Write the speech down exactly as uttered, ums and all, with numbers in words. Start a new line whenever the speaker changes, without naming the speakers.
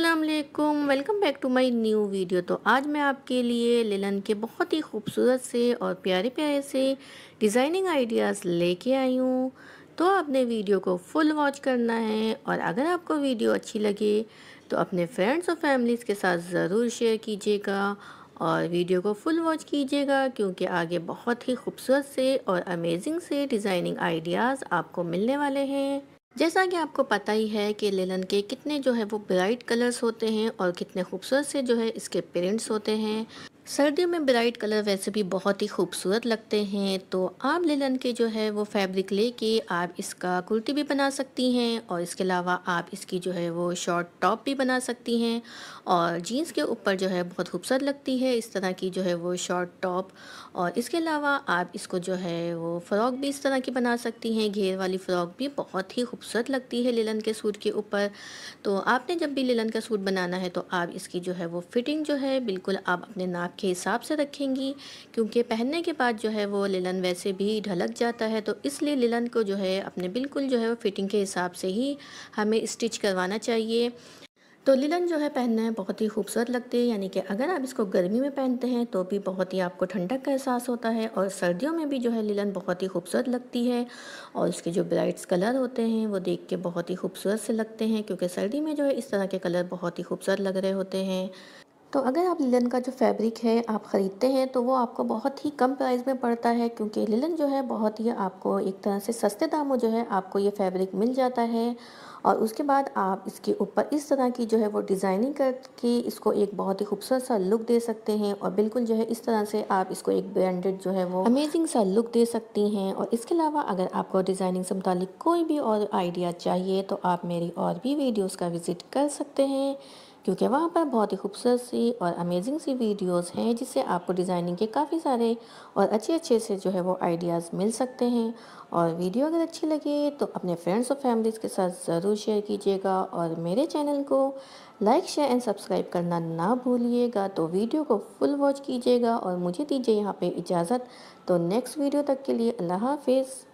अस्सलाम वालेकुम, welcome back to my new video. तो आज मैं आपके लिए लिनन के बहुत ही खूबसूरत से और प्यारे प्यारे से डिज़ाइनिंग आइडियाज़ लेके आई हूँ। तो आपने वीडियो को फुल वॉच करना है और अगर आपको वीडियो अच्छी लगे तो अपने फ्रेंड्स और फैमिलीज़ के साथ ज़रूर शेयर कीजिएगा और वीडियो को फुल वॉच कीजिएगा क्योंकि आगे बहुत ही खूबसूरत से और अमेजिंग से डिज़ाइनिंग आइडियाज़ आपको मिलने वाले हैं। जैसा कि आपको पता ही है कि लिनन के कितने जो है वो ब्राइट कलर्स होते हैं और कितने खूबसूरत से जो है इसके प्रिंट्स होते हैं। सर्दियों में ब्राइट कलर वैसे भी बहुत ही खूबसूरत लगते हैं, तो आप लिनन के जो है वो फैब्रिक लेके आप इसका कुर्ती भी बना सकती हैं और इसके अलावा आप इसकी जो है वो शॉर्ट टॉप भी बना सकती हैं और जीन्स के ऊपर जो है बहुत खूबसूरत लगती है इस तरह की जो है वो शॉर्ट टॉप। और इसके अलावा आप इसको जो है वो फ़्रॉक भी इस तरह की बना सकती हैं, घेर वाली फ़्रॉक भी बहुत ही खूबसूरत लगती है लिनन के सूट के ऊपर। तो आपने जब भी लिनन का सूट बनाना है तो आप इसकी जो है वो फिटिंग जो है बिल्कुल आप अपने नाप के हिसाब से रखेंगी, क्योंकि पहनने के बाद जो है वो लिनन वैसे भी ढलक जाता है, तो इसलिए लिनन को जो है अपने बिल्कुल जो है वो फिटिंग के हिसाब से ही हमें स्टिच करवाना चाहिए। तो लिनन जो है पहनने में बहुत ही खूबसूरत लगती है, यानी कि अगर आप इसको गर्मी में पहनते हैं तो भी बहुत ही आपको ठंडक का एहसास होता है और सर्दियों में भी जो है लिनन बहुत ही खूबसूरत लगती है और इसके जो ब्राइट्स कलर होते हैं वो देख के बहुत ही खूबसूरत से लगते हैं, क्योंकि सर्दी में जो है इस तरह के कलर बहुत ही खूबसूरत लग रहे होते हैं। तो अगर आप लिनन का जो फैब्रिक है आप ख़रीदते हैं तो वो आपको बहुत ही कम प्राइस में पड़ता है, क्योंकि लिनन जो है बहुत ही आपको एक तरह से सस्ते दामों जो है आपको ये फैब्रिक मिल जाता है। और उसके बाद आप इसके ऊपर इस तरह की जो है वो डिज़ाइनिंग करके इसको एक बहुत ही खूबसूरत सा लुक दे सकते हैं और बिल्कुल जो है इस तरह से आप इसको एक ब्रांडेड जो है वो अमेजिंग सा लुक दे सकती हैं। और इसके अलावा अगर आपको डिज़ाइनिंग से मुतालिक कोई भी और आइडिया चाहिए तो आप मेरी और भी वीडियोज़ का विज़िट कर सकते हैं, क्योंकि वहाँ पर बहुत ही खूबसूरत सी और अमेजिंग सी वीडियोस हैं जिससे आपको डिज़ाइनिंग के काफ़ी सारे और अच्छे अच्छे से जो है वो आइडियाज़ मिल सकते हैं। और वीडियो अगर अच्छी लगे तो अपने फ्रेंड्स और फैमिलीज़ के साथ ज़रूर शेयर कीजिएगा और मेरे चैनल को लाइक शेयर एंड सब्सक्राइब करना ना भूलिएगा। तो वीडियो को फुल वॉच कीजिएगा और मुझे दीजिए यहाँ पे इजाज़त। तो नेक्स्ट वीडियो तक के लिए अल्लाह हाफिज़।